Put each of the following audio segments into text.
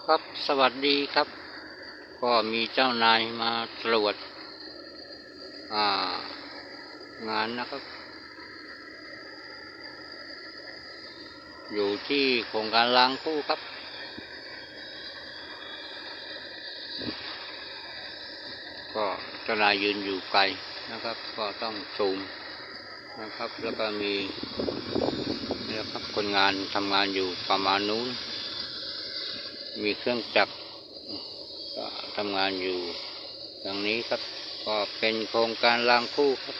ครับสวัสดีครับก็มีเจ้านายมาตรวจงานนะครับอยู่ที่โครงการล้างคู่ครับก็เจ้านายยืนอยู่ไกลนะครับก็ต้องซูมนะครับแล้วก็มีนะครับคนงานทำงานอยู่ประมาณนู้นมีเครื่องจักรก็ทำงานอยู่อย่างนี้ครับก็เป็นโครงการล้างคู่ครับ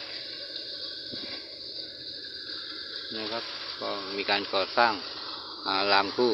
นะครับก็มีการก่อสร้างรางคู่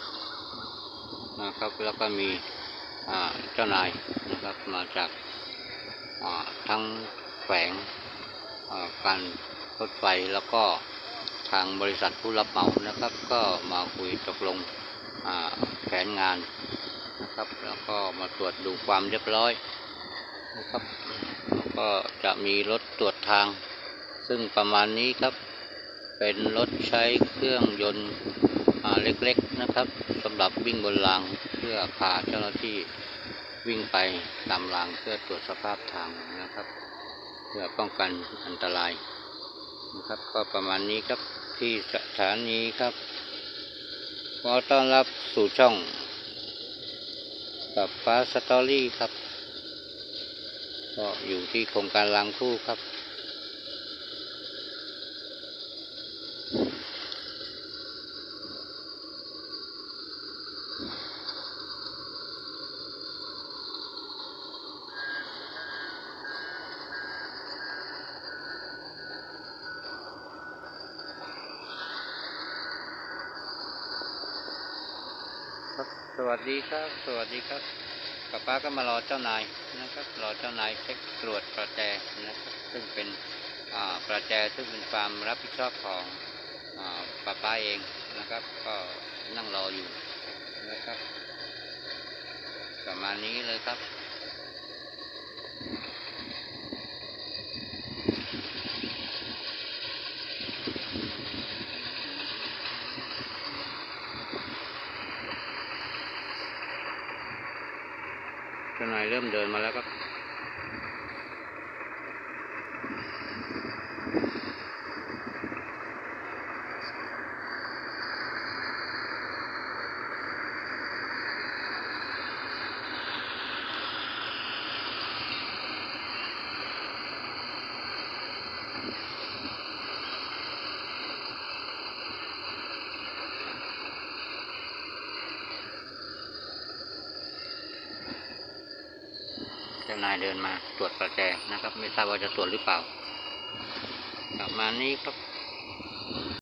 นะครับแล้วก็มีเจ้านายนะครับมาจากทั้งแฝงการรถไฟแล้วก็ทางบริษัทผู้รับเหมานะครับก็มาคุยตกลงแผนงานนะครับแล้วก็มาตรวจดูความเรียบร้อยนะครับแล้วก็จะมีรถตรวจทางซึ่งประมาณนี้ครับเป็นรถใช้เครื่องยนต์เล็กๆนะครับสำหรับวิ่งบนรางเพื่อพาเจ้าหน้าที่วิ่งไปตามรางเพื่อตรวจสภาพทางนะครับเพื่อป้องกันอันตรายนะครับก็ประมาณนี้ครับที่สถานีครับขอต้อนรับสู่ช่องกับฟ้าสตอรี่ครับก็อยู่ที่โครงการล้างคู่ครับสวัสดีครับสวัสดีครับป้าก็มารอเจ้านายนะครับรอเจ้านายเช็คตรวจประแจนะครับซึ่งเป็นประแจซึ่งเป็นความรับผิดชอบของป้าเองนะครับก็นั่งรออยู่นะครับประมาณนี้เลยครับเจ้านายเริ่มเดินมาแล้วครับเจ้านายเดินมาตรวจประแจนะครับไม่ทราบว่าจะตรวจหรือเปล่าประมาณนี้ครับ